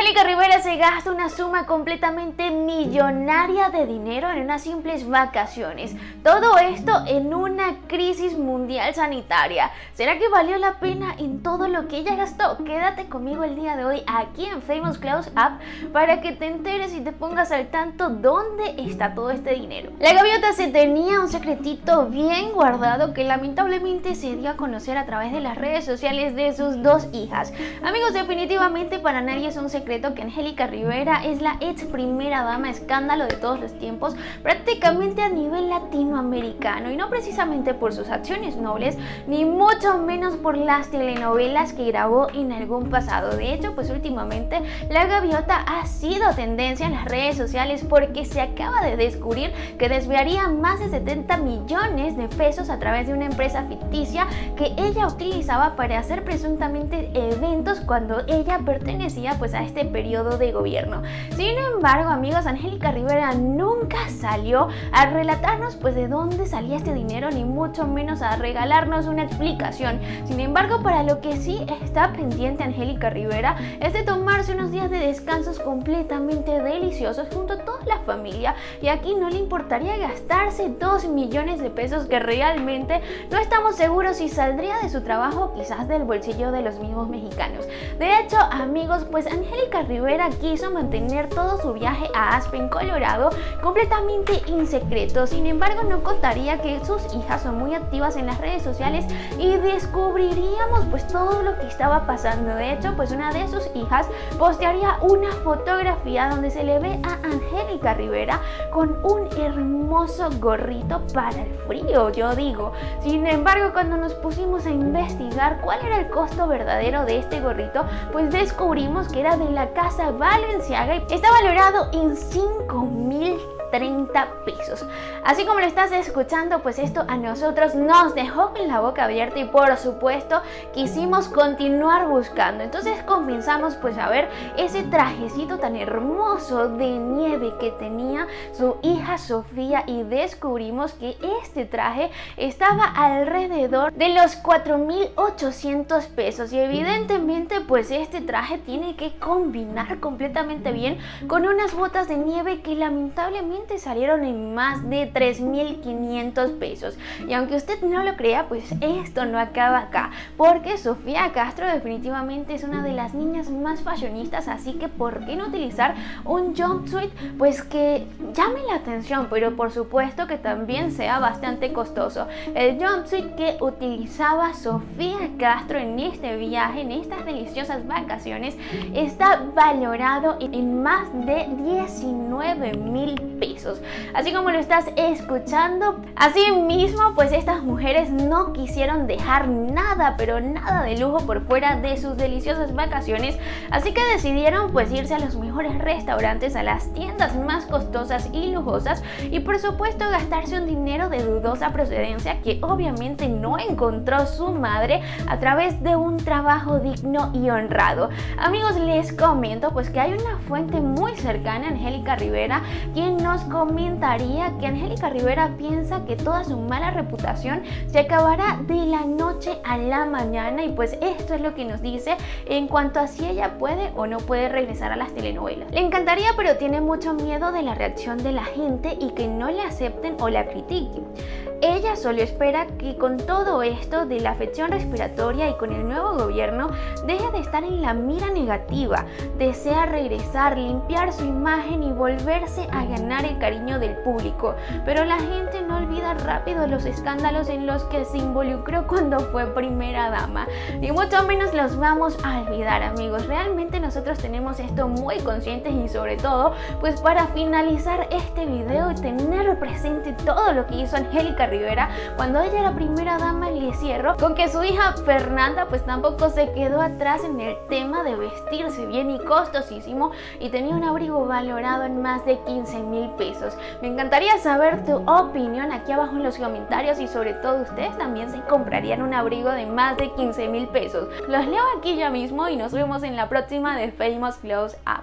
Angélica Rivera se gasta una suma completamente millonaria de dinero en unas simples vacaciones. Todo esto en una crisis mundial sanitaria. ¿Será que valió la pena en todo lo que ella gastó? Quédate conmigo el día de hoy aquí en Famous Close Up para que te enteres y te pongas al tanto dónde está todo este dinero. La gaviota se tenía un secretito bien guardado que lamentablemente se dio a conocer a través de las redes sociales de sus dos hijas. Amigos, definitivamente para nadie es un secreto que Angélica Rivera es la ex primera dama escándalo de todos los tiempos, prácticamente a nivel latinoamericano, y no precisamente por sus acciones nobles, ni mucho menos por las telenovelas que grabó en algún pasado. De hecho, pues últimamente la gaviota ha sido tendencia en las redes sociales porque se acaba de descubrir que desviaría más de 70 millones de pesos a través de una empresa ficticia que ella utilizaba para hacer presuntamente eventos cuando ella pertenecía pues a este periodo de gobierno. Sin embargo, amigos, Angélica Rivera nunca salió a relatarnos pues de dónde salía este dinero, ni mucho menos a regalarnos una explicación. Sin embargo, para lo que sí está pendiente Angélica Rivera es de tomarse unos días de descansos completamente deliciosos junto a toda la familia, y aquí no le importaría gastarse 2 millones de pesos que realmente no estamos seguros si saldría de su trabajo, quizás del bolsillo de los mismos mexicanos. De hecho, amigos, pues Angélica Rivera quiso mantener todo su viaje a Aspen, Colorado, completamente en secreto. Sin embargo, no contaría que sus hijas son muy activas en las redes sociales y descubriríamos pues todo lo que estaba pasando. De hecho, pues una de sus hijas postearía una fotografía donde se le ve a Angélica Rivera con un hermoso gorrito para el frío, yo digo. Sin embargo, cuando nos pusimos a investigar cuál era el costo verdadero de este gorrito, pues descubrimos que era de la casa Balenciaga y está valorado en 5,030 pesos. Así como lo estás escuchando, pues esto a nosotros nos dejó con la boca abierta y por supuesto quisimos continuar buscando. Entonces comenzamos pues a ver ese trajecito tan hermoso de nieve que tenía su hija Sofía y descubrimos que este traje estaba alrededor de los 4,800 pesos, y evidentemente pues este traje tiene que combinar completamente bien con unas botas de nieve que lamentablemente salieron en más de 3,500 pesos. Y aunque usted no lo crea, pues esto no acaba acá, porque Sofía Castro definitivamente es una de las niñas más fashionistas, así que ¿por qué no utilizar un jumpsuit pues que llame la atención, pero por supuesto que también sea bastante costoso? El jumpsuit que utilizaba Sofía Castro en este viaje, en estas deliciosas vacaciones, está valorado en más de 19,000 pesos. Así como lo estás escuchando, así mismo pues estas mujeres no quisieron dejar nada, pero nada de lujo por fuera de sus deliciosas vacaciones, así que decidieron pues irse a los mejores restaurantes, a las tiendas más costosas y lujosas, y por supuesto gastarse un dinero de dudosa procedencia que obviamente no encontró su madre a través de un trabajo digno y honrado. Amigos, les comento pues que hay una fuente muy cercana a Angélica Rivera quien nos comentaría que Angélica Rivera piensa que toda su mala reputación se acabará de la noche a la mañana, y pues esto es lo que nos dice en cuanto a si ella puede o no puede regresar a las telenovelas. Le encantaría, pero tiene mucho miedo de la reacción de la gente y que no le acepten o la critiquen. Ella solo espera que con todo esto de la afección respiratoria y con el nuevo gobierno deje de estar en la mira negativa. Desea regresar, limpiar su imagen y volverse a ganar el cariño del público. Pero la gente no olvida rápido los escándalos en los que se involucró cuando fue primera dama. Ni mucho menos los vamos a olvidar, amigos. Realmente nosotros tenemos esto muy conscientes, y sobre todo pues para finalizar este video y tener presente todo lo que hizo Angélica Rivera cuando ella era primera dama, le cierro con que su hija Fernanda pues tampoco se quedó atrás en el tema de vestirse bien y costosísimo, y tenía un abrigo valorado en más de 15,000 pesos. Me encantaría saber tu opinión aquí abajo en los comentarios, y sobre todo ustedes también se comprarían un abrigo de más de 15,000 pesos. Los leo aquí ya mismo y nos vemos en la próxima de Famous Close Up.